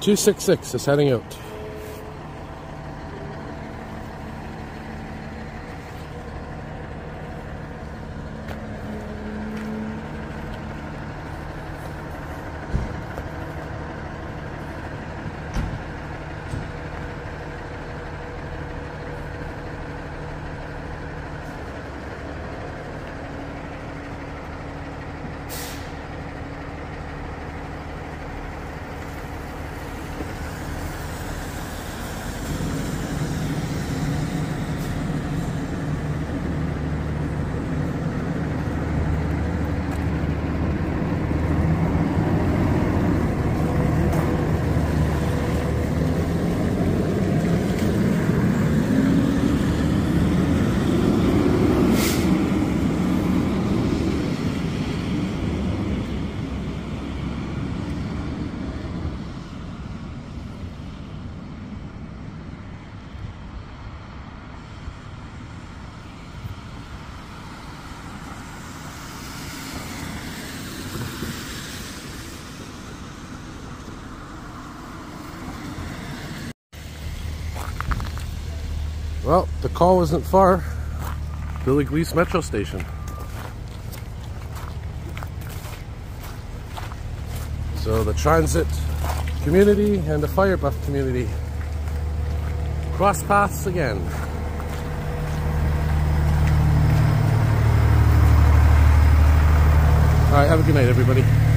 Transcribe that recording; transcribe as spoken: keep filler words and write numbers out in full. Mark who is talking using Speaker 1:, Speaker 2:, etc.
Speaker 1: two six six is heading out. Well, the call wasn't far. Billy Gleese Metro Station. So the transit community and the fire buff community cross paths again. Alright, have a good night, everybody.